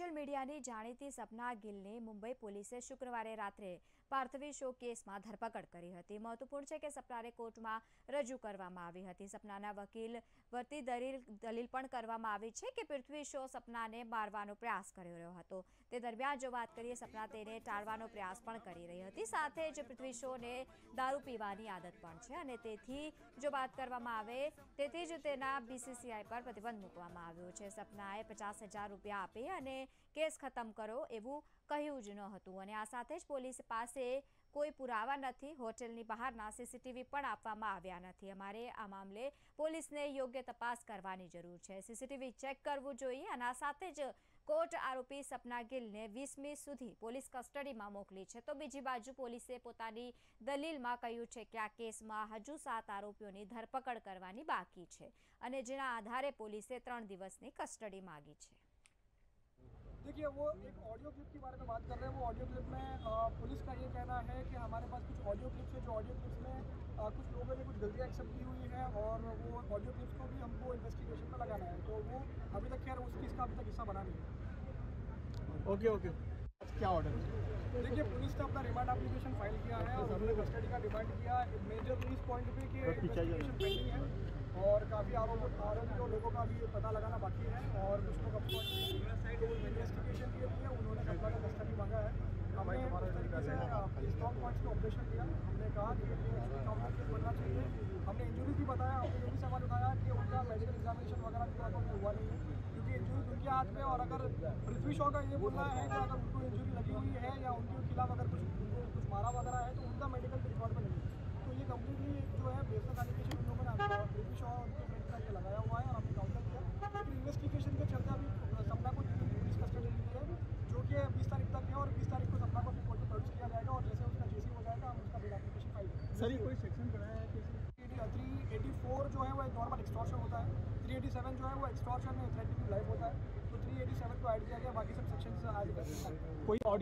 Social મીડિયાની જાણીતી સપના ગિલની મુંબઈ પોલીસે શુક્રવારે રાત્રે પાર્થવી શો કેસમાં ધરપકડ કરી હતી। મહત્વપૂર્ણ છે કે સપનાને કોર્ટમાં રજૂ કરવામાં આવી હતી। સપનાના વકીલ વતી દલીલ પણ કરવામાં આવી છે કે પૃથ્વી શો સપનાને મારવાનો પ્રયાસ કરી રહ્યો હતો। તે દરમિયાન જો વાત કરીએ સપના તેને ટાળવાનો પ્રયાસ પણ કરી રહી હતી। સાથે જ પૃથ્વી શોને દારૂ પીવાની આદત પણ છે અને તેથી જો વાત કરવામાં આવે તેથી જ તેના BCCI પર પ્રતિબંધ મૂકવામાં આવ્યો છે। સપનાએ 50,000 રૂપિયા આપી અને કેસ खत्म करो एवं कह્યું જ ન હતું અને આ સાથે જ પોલીસ પાસે કોઈ પુરાવા નથી। હોટેલની બહારના CCTV પણ આપવામાં આવ્યા નથી। અમારે આ મામલે પોલીસને યોગ્ય તપાસ કરવાની જરૂર છે। CCTV ચેક કરવું જોઈએ અને આ સાથે જ કોર્ટ આરોપી સપના ગિલને 20મી સુધી પોલીસ કસ્ટડીમાં મોકલી છે। તો બીજી બાજુ પોલીસે પોતાની દલીલમાં કહ્યું છે કે આ કેસમાં હજુ 7 આરોપીઓની ધરપકડ કરવાની બાકી છે અને જેના આધારે પોલીસે 3 દિવસની કસ્ટડી માંગી છે। देखिए, वो एक ऑडियो क्लिप के बारे में बात कर रहे हैं। वो ऑडियो क्लिप में पुलिस का ये कहना है कि हमारे पास कुछ ऑडियो क्लिप्स है, जो ऑडियो क्लिप्स में कुछ लोगों ने कुछ गलतियाँ एक्सेप्ट की हुई है और वो ऑडियो क्लिप्स को भी हमको इन्वेस्टिगेशन में लगाना है। तो वो अभी तक खैर उस केस का अभी तक हिस्सा बना नहीं है। ओके क्या ऑर्डर है? देखिए, पुलिस ने अपना रिमांड एप्लीकेशन फाइल किया है और हमने कस्टडी का डिमांड किया। मेजर इस पॉइंट पे कि इन्वेस्टिगेशन पेंडिंग है और काफ़ी आरोपियों लोगों का भी पता लगाना बाकी है और कुछ लोग अब इन्वेस्टिगेशन के लिए उन्होंने सपना का कस्टडी मांगा है। हमने उस तरीके से स्ट्रॉन्ग पॉइंट्स को ऑपरेशन किया। हमने कहा कि केस बनना चाहिए। हमने इंजरीज भी बताया। हमने ये भी सवाल उठाया कि उनका मेडिकल एग्जामिनेशन वगैरह भी तो हुआ नहीं है क्योंकि इंजरीज उनके हाथ में। और अगर पृथ्वी शॉ का ये बोलना है कि अगर उनको इंजरी लगी हुई है या उनके खिलाफ अगर कुछ मारा वगैरह है तो उनका मेडिकल रिकॉर्ड में नहीं है। तो ये कम्प्लीटली जो है बेसिक एलिगेशन उन लोगों ने पृथ्वी शॉ और उनके फ्रेंड का ये लगाया हुआ है और हमने काउंटर किया। लेकिन इन्वेस्टिगेशन के चलते अभी सपना को पुलिस कस्टडी ली है जो कि 20 तारीख तक है और 20 तारीख को सपना को अपनी कोर्ट में प्रोड्यूस किया जाएगा और जैसे उसका JC हो जाएगा हम उसका बिल एप्लीकेशन फाइल करेंगे। सर, ये कोई सेक्शन बनाया है? 384 जो है वो एक नॉर्मल एक्सटॉर्शन होता है। 387 जो है वो एक्सटॉर्शन में थ्रेटनिंग टू लाइफ होता है। तो 387 को ऐड किया गया, बाकी सब सेक्शन ऐड कर। कोई